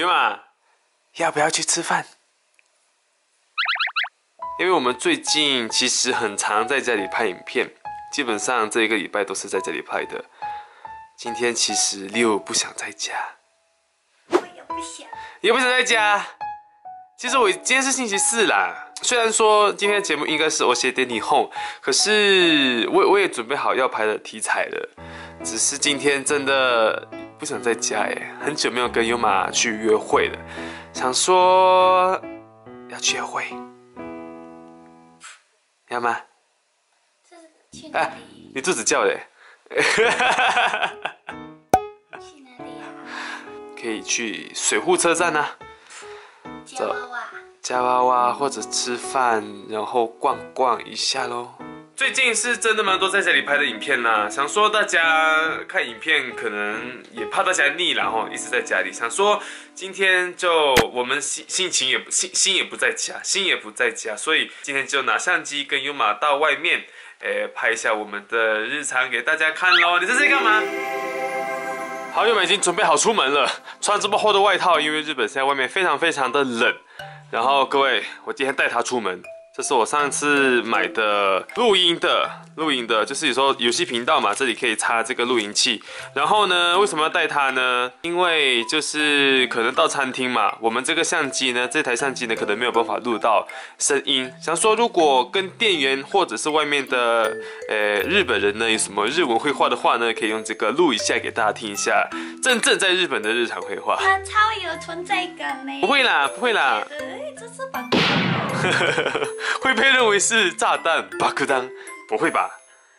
有吗？要不要去吃饭？因为我们最近其实很常在家里拍影片，基本上这一个礼拜都是在这里拍的。今天其实Leo不想在家， 我也不想在家。其实我今天是星期四啦，虽然说今天的节目应该是我写点你后，可是我也准备好要拍的题材了，只是今天真的不想在家耶，很久没有跟优玛去约会了，想说要去约会，要吗？ 这是去哪里？ 你肚子叫嘞？ 去哪里啊？ 可以去水户车站啊， 夹娃娃。 夹娃娃或者吃饭，然后逛逛一下咯。最近是真的蛮多在这里拍的影片啦，想说大家看影片可能也怕大家腻了哈，一直在家里，想说今天就我们心也不在家，所以今天就拿相机跟优玛到外面，拍一下我们的日常给大家看咯。你在这里干嘛？好，优玛已经准备好出门了，穿这么厚的外套，因为日本现在外面非常的冷。然后各位，我今天带他出门，这是我上次买的录音的，就是有时候游戏频道嘛，这里可以插这个录音器。然后呢，为什么要带它呢？因为就是可能到餐厅嘛，我们这个相机呢，这台相机呢，可能没有办法录到声音。想说如果跟店员或者是外面的日本人呢有什么日文绘画的话呢，可以用这个录一下给大家听一下，真正在日本的日常绘画。 它超有存在感呢。 不会啦。 这是把会被认为是炸弹爆弹，不会吧？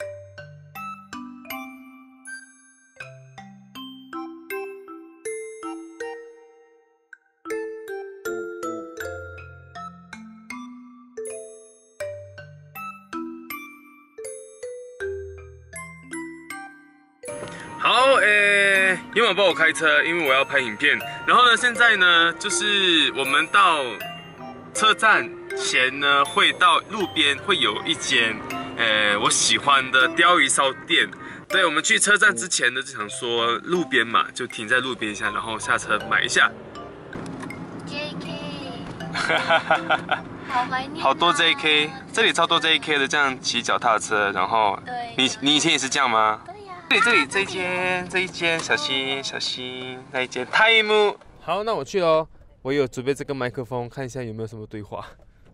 好，优玛帮我开车，因为我要拍影片。然后呢，现在呢，就是我们到车站前呢，会到路边会有一间，我喜欢的鲷鱼烧店。对，我们去车站之前呢，就想说路边嘛，就停在路边一下，然后下车买一下。 JK， 好怀念。 好多 JK， 这里超多 JK 的，这样骑脚踏车，然后你以前也是这样吗？对，这里这一间，小心，那一间 Time。好，那我去咯。我有准备这个麦克风，看一下有没有什么对话。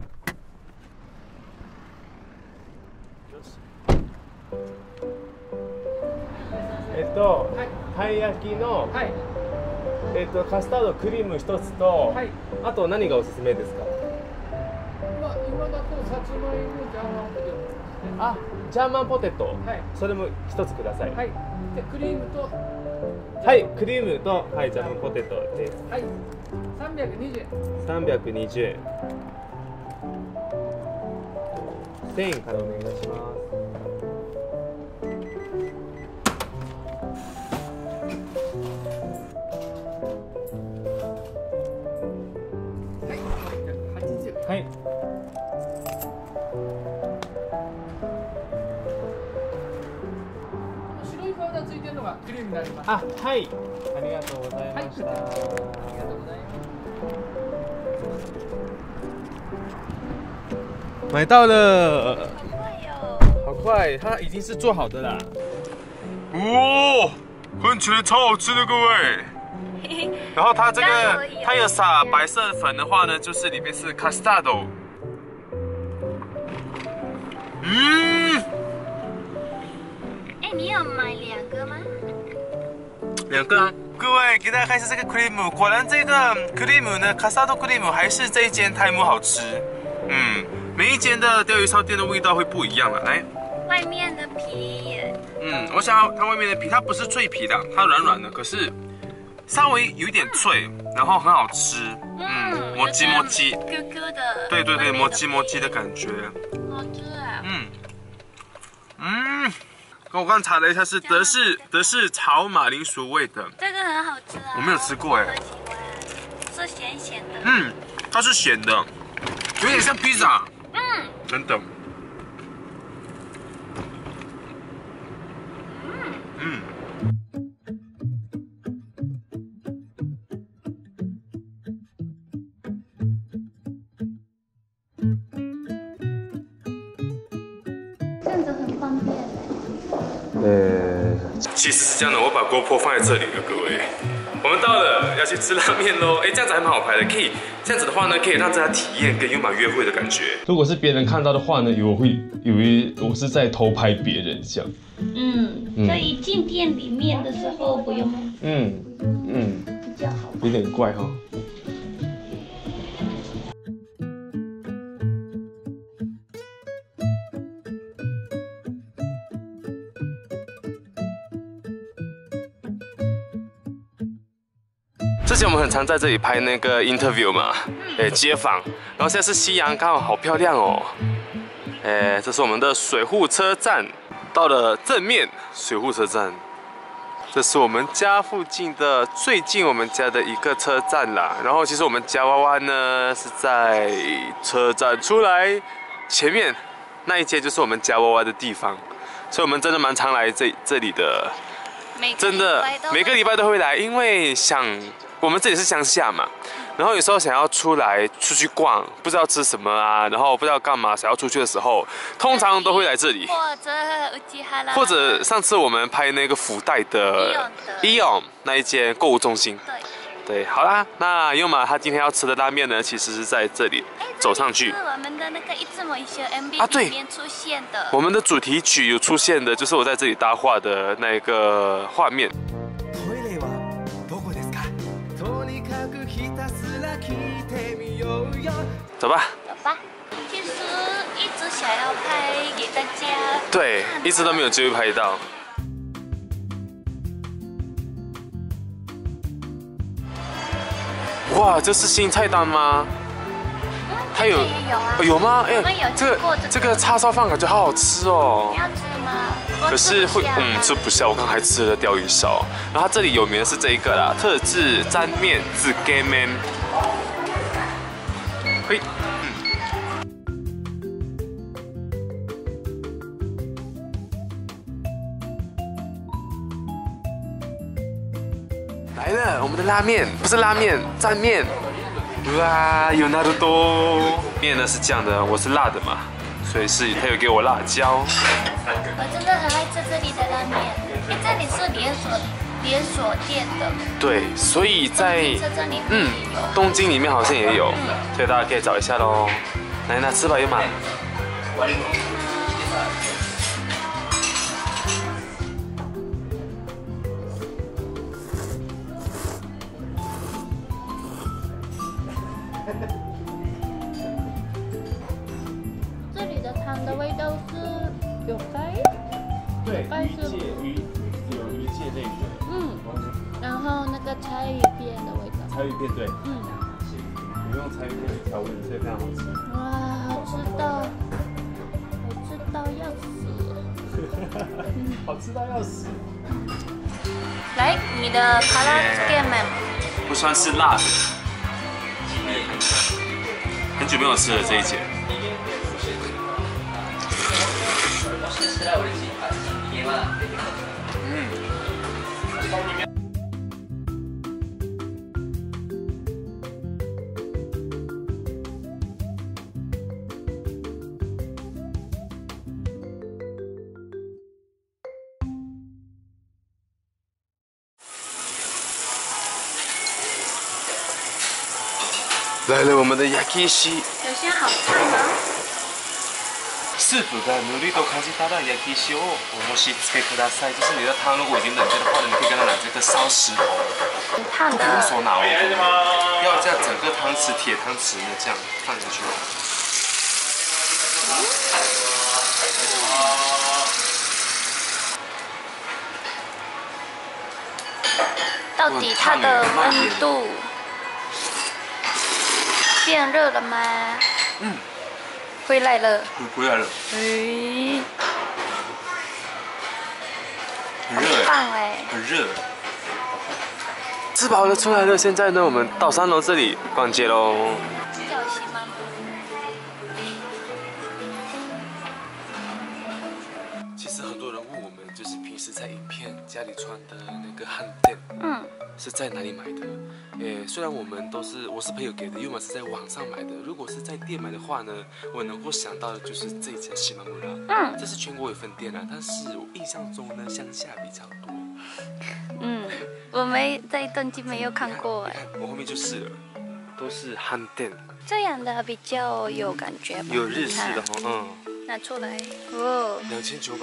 たい焼きの、カスタードクリーム一つと、あと何がおすすめですか？ 今だとさつまいもジャーマンポテト。 あ、ジャーマンポテト。それも一つください。 でクリームと。 クリームとジャーマンポテトです。 320円。 320円。1000円からお願いします。はい。 白いパウダーついてるのがクリームになります。 あ、はい。ありがとうございました。 ありがとうございます。 买到了，好快，它已经是做好的啦。哇，看起来超好吃的，各位。然后它这个，它有撒白色粉的话呢，就是里面是 custard。 你有买2个吗 ？2个啊。各位，给大家看一下这个 cream， 果然这个 cream 呢 ，custard cream 还是这一间泰姆好吃。每一间的鲷鱼烧店的味道会不一样了。来， 外面的皮。 我想要它外面的皮，它不是脆皮的，它软软的，可是稍微有一点脆，然后很好吃。磨叽， Q Q 的。 对，磨叽的感觉。 好吃啊。 我刚查了一下，是德式炒马铃薯味的。 这个很好吃啊。 我没有吃过哎。 我喜欢，是咸的。 它是咸的，有点像披萨。真的。 其实是这样的，我把 GoPro 放在这里了，各位。我们到了，要去吃拉面喽！哎，这样子还蛮好拍的，可以这样子的话呢，可以让大家体验跟优马约会的感觉。如果是别人看到的话呢，以为我是在偷拍别人这样。 所以进店里面的时候不用。比较好。 有点怪哈。之前我们很常在这里拍那个 interview 嘛，街访，然后现在是夕阳，刚好好漂亮哦。这是我们的水户车站，到了正面水户车站，这是我们家附近的最近我们家的一个车站啦。然后其实我们夹娃娃呢是在车站出来前面那一间就是我们夹娃娃的地方，所以我们真的蛮常来这里的，真的每个礼拜都会来，因为我们这里是乡下嘛，然后有时候想要出去逛，不知道吃什么啊，然后不知道干嘛，想要出去的时候，通常都会来这里。或者上次我们拍那个福袋的 Eon 那一间购物中心。对，好啦，那优马他今天要吃的拉面呢，其实是在这里走上去。 是我们的那个一直某一些 MV 里面出现的。 我们的主题曲有出现的，就是我在这里搭话的那个画面。走吧。 走吧。其实一直想要拍给大家。 对，一直都没有机会拍到。哇，这是新菜单吗？它有有吗？哎，这个叉烧饭感觉好好吃哦。 你要吃吗？ 可是会吃不下，我刚才吃了鲷鱼烧。然后它这里有名的是这一个啦，特制沾面自给面。嘿，来了，我们的拉面不是拉面，蘸面。哇，有那么多面呢是这样的，我是辣的嘛，所以它有给我辣椒。 我真的很爱吃这里的拉面，这里是连锁店的。 对，所以在东京里面好像也有，所以大家可以找一下喽。来，那吃吧，优马。 这里的汤的味道是有盖， 对，有鱼介类的。 然后那个柴鱼片的味道。 柴鱼片对。我用柴鱼片去调味，所以非常好吃。 哇，好吃到要死。 好吃到要死。 来，你的卡拉斯给面。 不算是辣的。很久没有吃了这一节。来了我们的 yakishi。 有些好吃吗？ 师傅が努力と感じたら焼き石をお申し付けください。就是你的汤如果已经冷却的话呢，你可以跟他拿这个烧石头。 很烫的。 不用手拿哦，要这样整个汤匙铁汤匙呢这样放进去。 到底它的温度变热了吗？回来了。 回来了。很热棒哎， 很热。吃饱了出来了，现在呢，我们到3楼这里逛街喽。其实很多人问我们，就是平时在影片家里穿的那个汉店，是在哪里买的？ 虽然我是朋友给的，因为我是在网上买的。如果是在店买的话呢，我能够想到的就是这家西马木拉。这是全国有分店啊，但是我印象中呢，乡下比较多。 我没在东京没有看过哎。 我后面就是了，都是汉店。这样的比较有感觉吧？ 有日式的拿出来哦 ，2900。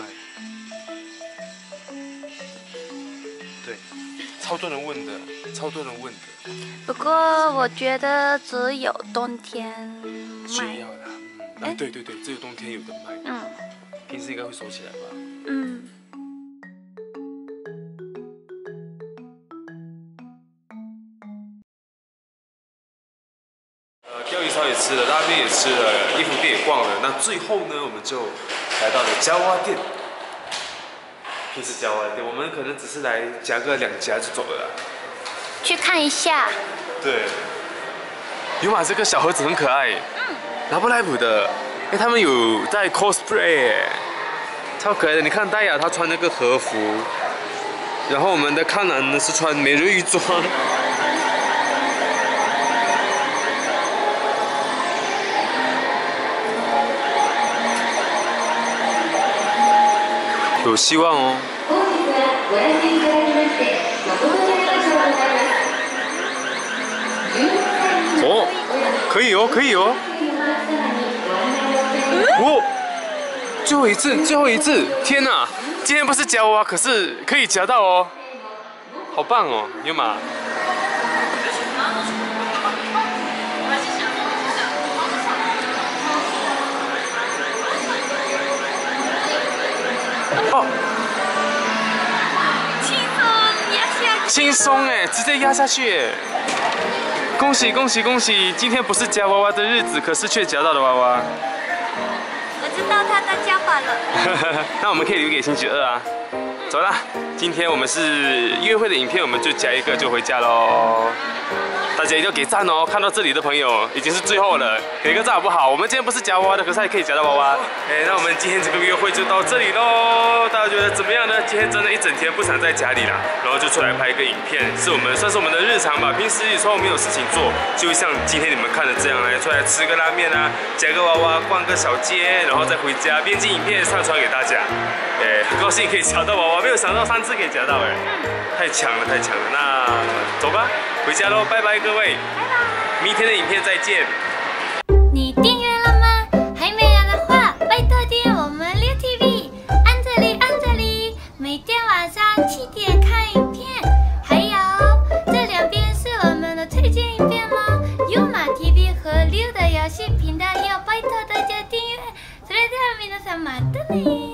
对，超多人问的。不过我觉得只有冬天需要啦。对，只有冬天有的卖。平时应该会收起来吧。钓鱼烧也吃了，拉面也吃了，衣服店也逛了。那最后呢，我们就来到了夹娃娃店。平时夹娃娃店，我们可能只是来夹个2夹就走了啦。 去看一下。 对。有马这个小盒子很可爱。拉布拉普的，他们有在 cosplay， 超可爱的。你看戴雅她穿那个和服，然后我们的康南呢是穿美人鱼装。有希望哦。可以哦。最后一次，天哪！今天不是夹娃娃，可是可以夹到哦，好棒哦，有吗？轻松哎，直接压下去哎！恭喜！今天不是夹娃娃的日子，可是却夹到了娃娃。 我知道他的夹法了。 那我们可以留给星期2啊。走啦，今天我们是约会的影片，我们就夹一个就回家喽。大家一定要给赞哦！看到这里的朋友已经是最后了，给个赞好不好？我们今天不是夹娃娃的，可是还可以夹到娃娃。那我们今天这个约会就到这里喽。大家觉得怎么样呢？今天真的一整天不想在家里啦，然后就出来拍一个影片，算是我们的日常吧。平时有时候没有事情做，就像今天你们看的这样，出来吃个拉面啊，夹个娃娃，逛个小街，然后再回家，编辑影片上传给大家。很高兴可以夹到娃娃，没有想到3次可以夹到太强了。那走吧，回家喽，拜拜各位，明天的影片再见。 你订阅了吗？还没有的话，拜托订阅我们6 TV， 按这里，每天晚上7点看影片。还有这2边是我们的推荐影片吗？优马 TV 和6的游戏频道要拜托大家订阅。それでは皆さんまたね。